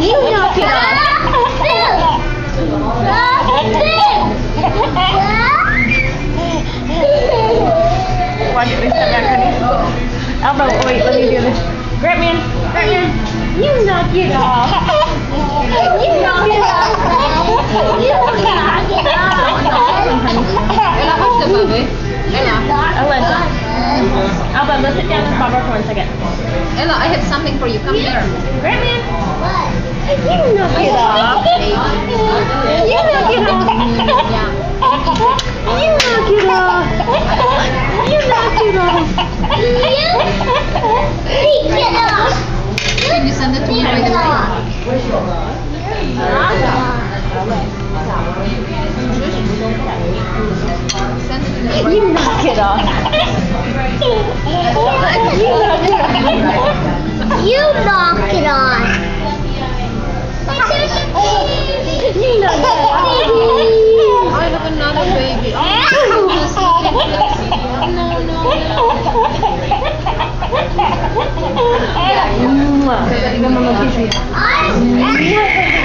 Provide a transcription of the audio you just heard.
You knock it off. Watch this step back, honey. Elbow, wait, let me do this. Grab me in. Grab me in. You knock it off. You knock it off. You knock it off. Ella, what's the baby? Ella. Alyssa. Elbow, let's sit down and bobber for 1 second. Ella, I have something for you. Come here. Grab me in. You knock it off. You knock it off. You knock it off. You knock it off. Can you send it to me by the way? Send it to me. You knock it off. You knock it off. You knock it off. I have another baby. Oh, no. Mwah.